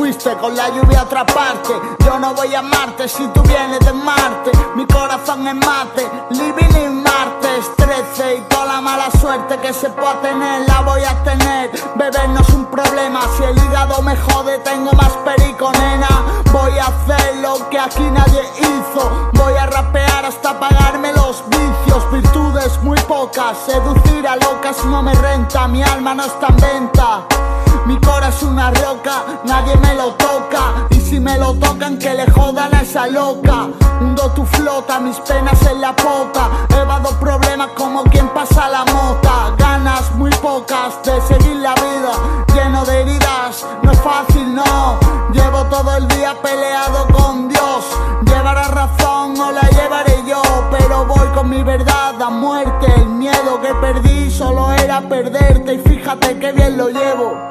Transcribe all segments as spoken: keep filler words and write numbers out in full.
fuiste con la lluvia a otra parte. Yo no voy a amarte si tú vienes de Marte. Mi corazón es mate, living in martes trece. Y toda la mala suerte que se pueda tener la voy a tener. Beber no es un problema, si el hígado me jode tengo más perico, nena. Voy a hacer lo que aquí nadie hizo. Voy a rapear hasta pagarme los vicios. Virtudes muy pocas, seducir a locas no me renta. Mi alma no está en venta. Mi cora es una roca, nadie me lo toca. Y si me lo tocan que le jodan a esa loca. Hundo tu flota, mis penas en la pota. Evado problemas como quien pasa la mota. Ganas muy pocas de seguir la vida, lleno de heridas, no es fácil, no. Llevo todo el día peleado con Dios. Llevará razón o la llevaré yo, pero voy con mi verdad a muerte. El miedo que perdí solo era perderte. Y fíjate que bien lo llevo.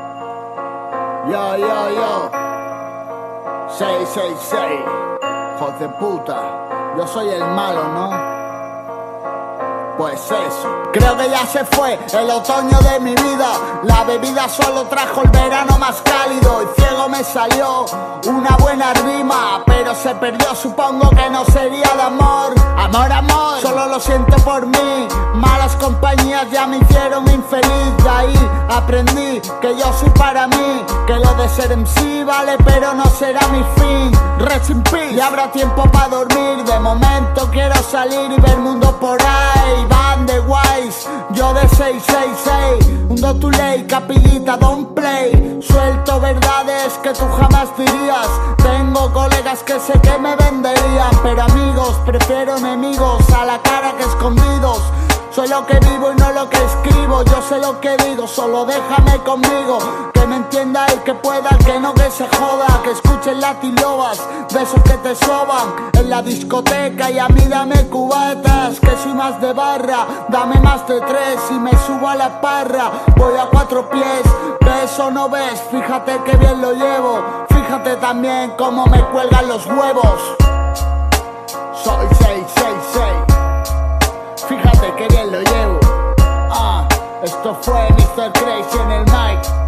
Yo, yo, yo seis seis seis, hijo de puta. Yo soy el malo, ¿no? Pues eso. Creo que ya se fue el otoño de mi vida. La bebida solo trajo el verano más cálido. Y ciego me salió una buena rima, pero se perdió, supongo que no sería de amor. Amor, amor, solo lo siento por mí. Malas compañías ya me hicieron infeliz. De ahí aprendí que yo soy para mí, que lo de ser M C vale pero no será mi fin. Rest in peace. Y habrá tiempo para dormir. De momento quiero salir y ver mundo por ahí. Van de guays, yo de seis seis seis. Hundo tu ley, capillita, don't play. Suelto verdades que tú jamás dirías. Tengo colegas que sé que me venderían, pero amigos, prefiero enemigos a la cara que escondidos. Soy lo que vivo y no lo que escribo. Yo sé lo que digo, solo déjame conmigo. Que me entienda el que pueda, el que no que se joda. Que escuchen latilobas, de esos que te soban en la discoteca. Y a mí dame cubatas, que soy más de barra. Dame más de tres y me subo a la parra. Voy a cuatro pies, ves o no ves. Fíjate que bien lo llevo. Fíjate también cómo me cuelgan los huevos. Soy seis seis seis. Fíjate que bien lo llevo. Ah, esto fue mister Crazy en el mic.